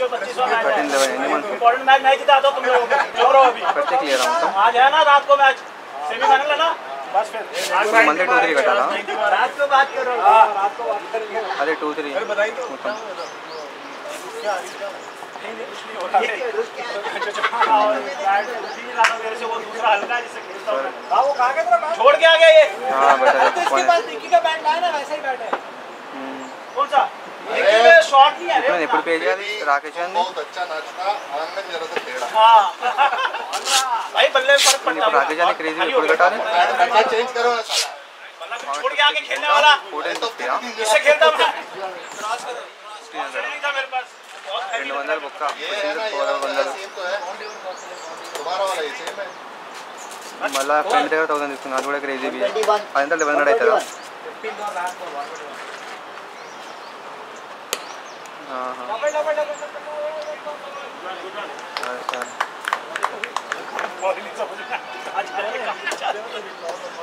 13 level animal important match नहीं जीता तो तुम लोग जो रहो अभी प्रत्येक ले रहा हूँ तो आज है ना रात को मैच सेमीफाइनल है ना बस फिर मंडे 2-3 कटा था रात को बात करो रात को बात करेंगे अरे 2-3 बताइए तो क्या छोड़ के आ गया ये हाँ बेटा इसके पास डिक्की का बैट है ना वैसा ही बैट है कौन सा डिक्की में शॉट नहीं है इतना निपुण पेज है राकेश ने बहुत अच्छा नाचता आंगन में जरा सा टेढ़ा हां भाई बल्ले में फर्क पड़ता है राकेश ने क्रेजी निपुण कटा ने बैट चेंज करो ना साला मतलब छोड़ के आके खेलने वाला फोर्टीन किया इससे खेलता मैं नहीं था मेरे पास बहुत రెండు వందలు బొక్క ये है ना ये वाला सेम तो है तुम्हारा वाला ये सेम है మళ్ళా ఫ్రెండ్ దగ్గర 1000 తీసుకున్నా అది కూడా క్రేజీ బి అదంతా 1100 అవుతుందా डबल